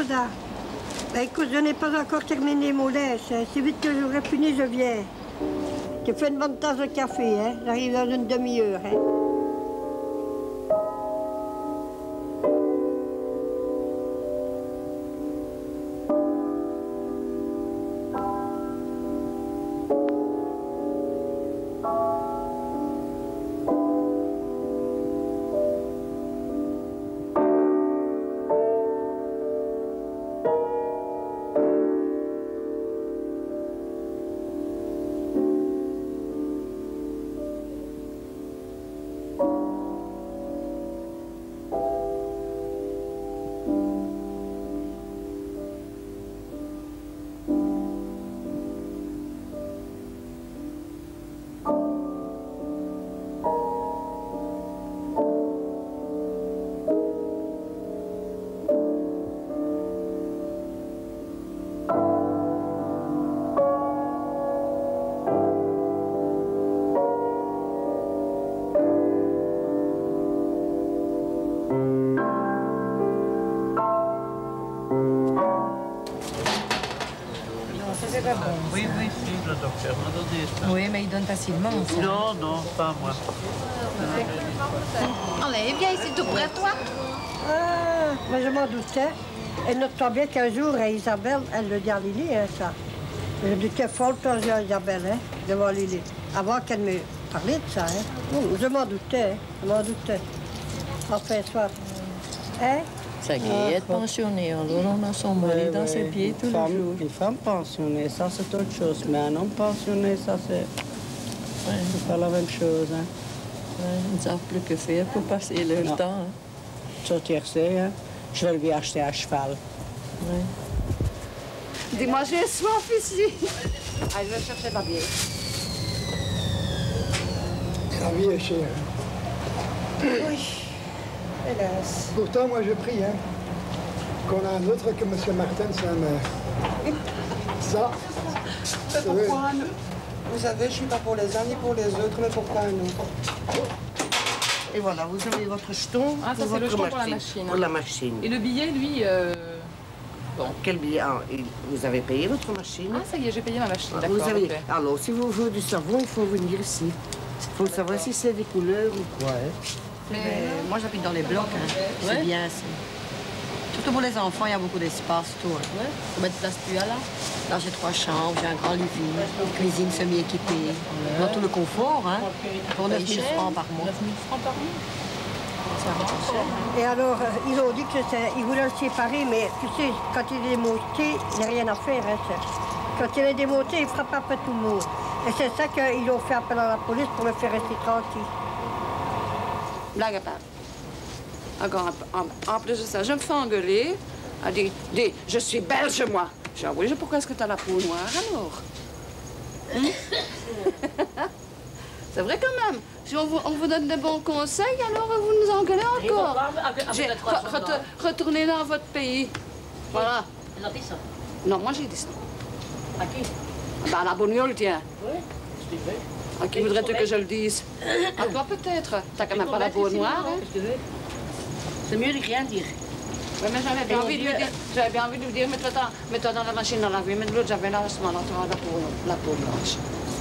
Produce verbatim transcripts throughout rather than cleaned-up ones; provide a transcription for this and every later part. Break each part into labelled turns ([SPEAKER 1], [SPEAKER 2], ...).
[SPEAKER 1] Rosa. Ben, écoute, je n'ai pas encore terminé mon lait. C'est vite que j'aurai fini, je viens. Je fais une bonne tasse de café, hein. J'arrive dans une demi-heure, hein.
[SPEAKER 2] Oui, oui, si, le docteur m'a donné ça.
[SPEAKER 3] Oui, mais il donne facilement, ça.
[SPEAKER 2] Non, non, pas moi.
[SPEAKER 4] Allez, viens ici tout près de toi.
[SPEAKER 1] Ah, mais je m'en doutais. Et note-toi bien qu'un jour, Isabelle, elle le dit à Lily, hein, ça. Je me doutais folle quand j'ai à Isabelle, hein, devant Lily. Avant qu'elle me parlait de ça, hein. Je m'en doutais, hein, je m'en doutais. Enfin, soit. Hein?
[SPEAKER 3] Ça y est, être pensionné, alors on a son mari dans ses pieds tous les jours.
[SPEAKER 5] Une femme pensionnée, ça c'est autre chose, mais un homme pensionné, ça c'est ouais. pas la même chose. Hein.
[SPEAKER 3] Ouais, ils ne savent plus que faire pour passer leur
[SPEAKER 5] non.
[SPEAKER 3] temps. Hein.
[SPEAKER 5] Ça tiercé, hein. Je vais lui acheter un cheval.
[SPEAKER 3] Ouais.
[SPEAKER 4] Dis-moi, j'ai soif ici. Allez, je vais chercher la bière.
[SPEAKER 6] La vie est chère.
[SPEAKER 1] Oui. Hélas.
[SPEAKER 6] Pourtant, moi, je prie, hein, qu'on a un autre que M. Martin, sa mère. Ça,
[SPEAKER 5] c'est pourquoi nous? Vous savez, je suis pas pour les uns ni pour les autres, mais pourquoi nous?
[SPEAKER 7] Et voilà, vous avez votre jeton.
[SPEAKER 8] Ah, ça, c'est le jeton pour la machine.
[SPEAKER 7] Pour la machine.
[SPEAKER 8] Et le billet, lui, euh... bon.
[SPEAKER 7] Quel billet? Ah, vous avez payé votre machine?
[SPEAKER 8] Ah, ça y est, j'ai payé ma machine,
[SPEAKER 7] ah,
[SPEAKER 8] d'accord.
[SPEAKER 7] Vous avez...
[SPEAKER 8] Okay.
[SPEAKER 7] Alors, si vous voulez du savon, il faut venir ici. Il faut savoir si c'est des couleurs ou quoi. Hein.
[SPEAKER 9] Mais moi, j'habite dans les blocs. Hein. C'est ouais. bien, ça. Surtout pour les enfants, il y a beaucoup d'espace, tout. Hein.
[SPEAKER 3] Ouais. Combien de place tu as là?
[SPEAKER 9] Là, j'ai trois chambres, j'ai un grand living, une cuisine semi-équipée. Ouais. Dans tout le confort, hein. Pour neuf mille francs par mois.
[SPEAKER 8] neuf mille francs par mois?
[SPEAKER 9] Ça va pas cher.
[SPEAKER 1] Et alors, euh, ils ont dit qu'ils voulaient le séparer, mais tu sais, quand il est démonté, il n'y a rien à faire. Hein, quand il est démonté, il frappe après tout le monde. Et c'est ça qu'ils ont fait appel à la police pour me faire rester tranquille.
[SPEAKER 4] Blague à part. Encore en, en, en plus de ça, je me fais engueuler. Elle dit, dit, je suis belge, moi. Je dis, ah oui, pourquoi est-ce que tu as la peau noire, alors? Hein? C'est vrai quand même. Si on vous, on vous donne des bons conseils, alors vous nous engueulez encore. J'ai, re, re, retournez dans votre pays. Voilà.
[SPEAKER 9] Ils ont dit ça?
[SPEAKER 4] Non, moi j'ai dit ça.
[SPEAKER 9] À qui?
[SPEAKER 4] Ben, à la Bognole, tiens.
[SPEAKER 9] Oui, c'est vrai.
[SPEAKER 4] À qui voudrais-tu que je le dise? À toi peut-être. T'as quand même pas la peau noire, hein?
[SPEAKER 9] C'est mieux de rien dire.
[SPEAKER 4] Oui, mais j'avais bien envie de lui dire, j'avais bien envie de lui dire, mets-toi dans, mets-toi dans la machine à laver, mais de l'autre, j'avais là, à ce moment-là, tu vois, la peau, la peau blanche.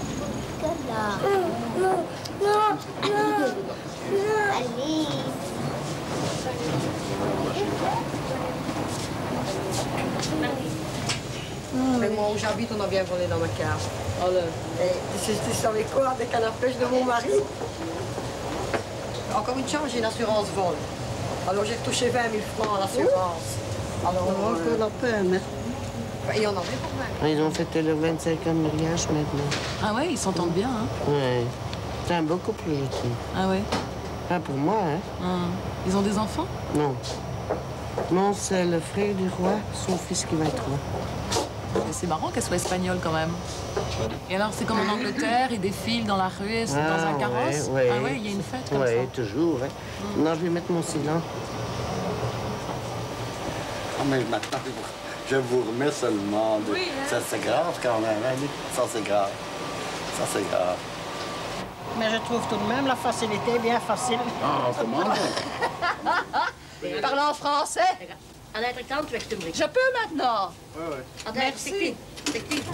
[SPEAKER 10] Non, non, non, non, allez.
[SPEAKER 9] Mmh. Mais moi où j'habite, on a bien volé dans ma cave.
[SPEAKER 1] Oh là. Et tu savais quoi avec la pêche de mon mari?
[SPEAKER 9] Encore une chance, j'ai une assurance vol. Alors j'ai touché vingt mille francs à l'assurance.
[SPEAKER 1] Alors on fait la peine.
[SPEAKER 9] Et on en fait pour vingt.
[SPEAKER 7] Ils ont fêté le vingt-cinquième mariage maintenant.
[SPEAKER 8] Ah ouais, ils s'entendent bien, hein?
[SPEAKER 7] Oui. C'est un beau couple, je trouve.
[SPEAKER 8] Ah ouais?
[SPEAKER 7] Pas pour moi, hein?
[SPEAKER 8] Ah. Ils ont des enfants?
[SPEAKER 7] Non. Non, c'est le frère du roi, son fils qui va être roi.
[SPEAKER 8] C'est marrant qu'elle soit espagnole quand même. Et alors, c'est comme en Angleterre, ils défilent dans la rue, c'est
[SPEAKER 7] ah,
[SPEAKER 8] dans un carrosse?
[SPEAKER 7] Ouais, ouais.
[SPEAKER 8] Ah ouais, il y a une fête comme
[SPEAKER 7] ouais,
[SPEAKER 8] ça?
[SPEAKER 7] Oui, toujours. Hein. Mm. Non, je vais mettre mon silence.
[SPEAKER 11] Oh, mais maintenant, je vous remets seulement. De... Oui, hein? Ça, c'est grave quand même. Hein? Ça, c'est grave. Ça, c'est grave.
[SPEAKER 1] Mais je trouve tout de même la facilité bien facile.
[SPEAKER 11] Ah, comment?
[SPEAKER 4] Parle en français.
[SPEAKER 9] Aan de kant weg te brengen.
[SPEAKER 4] Je peux maintenant.
[SPEAKER 11] Oui, oui.
[SPEAKER 9] Aan de stik die. Stik die.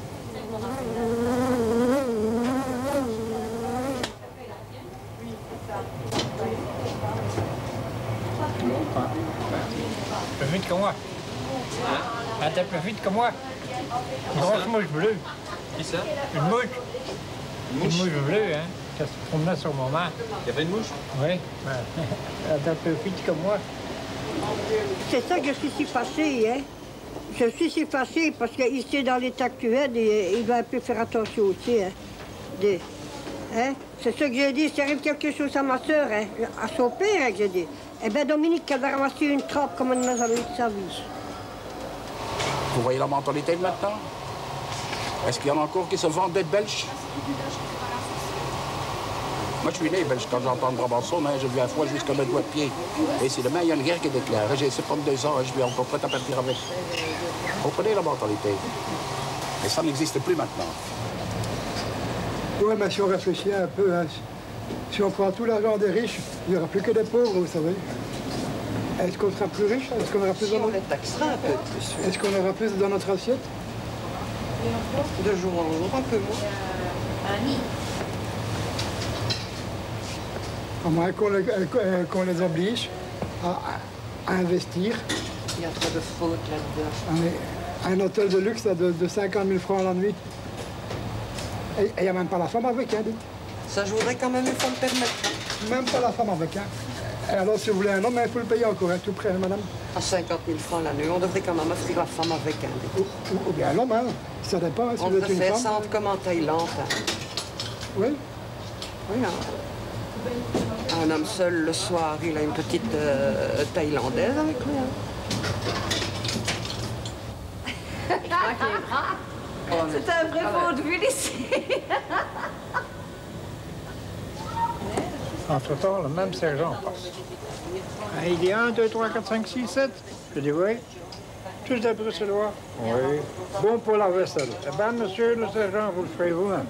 [SPEAKER 2] Plus vite que moi. Elle était plus vite que moi. Une grosse mouche bleue.
[SPEAKER 12] Qui ça?
[SPEAKER 2] Une mouche.
[SPEAKER 12] Une mouche?
[SPEAKER 2] Une mouche bleue, hein. qui se promenait sur mon main.
[SPEAKER 12] Il y avait une mouche?
[SPEAKER 2] Oui. Elle était plus vite que moi.
[SPEAKER 1] C'est ça que je suis si fâchée, hein. Je suis si fâchée parce qu'ici, dans l'état actuel, il, il doit un peu faire attention aussi, hein. Des, hein? C'est ça que j'ai dit, s'il arrive quelque chose à ma soeur, hein, à son père, hein, que j'ai dit. Eh bien, Dominique, elle va ramasser une trappe comme elle n'a jamais eu de sa vie.
[SPEAKER 13] Vous voyez la mentalité de maintenant? Est-ce qu'il y en a encore qui se vendent d'être belges? Moi, je suis né belge. Quand j'entends Brabançon, hein, je viens à froid jusqu'à mes doigts de pied. Et si demain, il y a une guerre qui déclare, j'ai soixante-deux ans, hein, je suis encore prêt à partir avec. Vous comprenez la mentalité? Et ça n'existe plus maintenant.
[SPEAKER 6] Oui, mais si on réfléchit un peu, hein, si on prend tout l'argent des riches, il n'y aura plus que des pauvres, vous savez. Est-ce qu'on sera plus riche? Est-ce qu'on aura plus
[SPEAKER 7] Si
[SPEAKER 6] dans
[SPEAKER 7] on
[SPEAKER 6] notre...
[SPEAKER 7] les taxera un peu plus.
[SPEAKER 6] Est-ce qu'on aura plus dans notre assiette?
[SPEAKER 7] De jour en jour, un peu moins.
[SPEAKER 6] À moins qu'on les, euh, qu'on les oblige à, à investir.
[SPEAKER 7] Il y a trop de fautes là-dedans.
[SPEAKER 6] Un, un hôtel de luxe là, de, de cinquante mille francs la nuit. Et il n'y a même pas la femme avec, hein, dites.
[SPEAKER 7] Ça, je voudrais quand même une femme permettre.
[SPEAKER 6] Même pas la femme avec, hein. Et alors, si vous voulez un homme, il faut le payer encore, hein, tout près, hein, madame.
[SPEAKER 7] À cinquante mille francs la nuit, on devrait quand même offrir la femme avec, hein, dites.
[SPEAKER 6] Ou, ou bien l'homme, hein. Ça dépend, hein, si
[SPEAKER 7] On
[SPEAKER 6] vous êtes
[SPEAKER 7] devrait
[SPEAKER 6] une
[SPEAKER 7] faire
[SPEAKER 6] femme.
[SPEAKER 7] ça entre comme en Thaïlande. Hein.
[SPEAKER 6] Oui.
[SPEAKER 7] Oui, hein. Un homme seul, le soir, il a une petite euh, Thaïlandaise avec lui. Hein.
[SPEAKER 4] C'est un vrai vaudeville ici.
[SPEAKER 2] Entre-temps, le même sergent passe. Ah, il dit un, deux, trois, quatre, cinq, six, sept. Je dis oui. Tous des Bruxellois. Oui. Bon pour la vaisselle. Eh bien, monsieur le sergent, vous le ferez vous-même.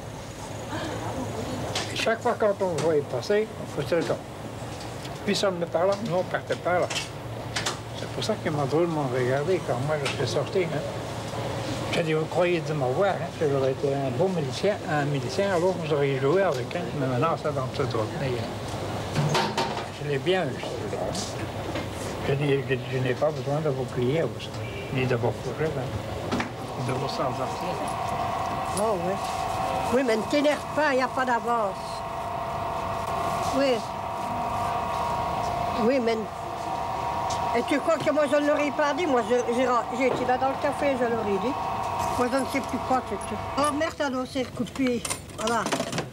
[SPEAKER 2] Chaque fois quand on voyait passer, on faisait le temps. Puis ça me par là, nous on partait par là. C'est pour ça qu'ils m'ont drôlement regardé quand moi je suis sorti. Hein. J'ai dit, vous croyez de m'avoir, hein, que j'aurais été un bon milicien, un milicien, alors vous auriez joué avec, hein, mais maintenant ça dans ce drôle. Je l'ai bien eu. Je, dis, je, je n'ai pas besoin de vos plier, ni de vos fourrures, hein, de vos sans-artiers.
[SPEAKER 1] Oh, oui. Oui, mais ne t'énerve pas, il n'y a pas d'avance. Oui. Oui, mais... Et tu crois que moi, je ne l'aurais pas dit? Moi, j'ai été là dans le café, je l'aurais dit. Moi, je ne sais plus quoi, tu sais. Oh, merde, alors, c'est le coup de pied. Voilà.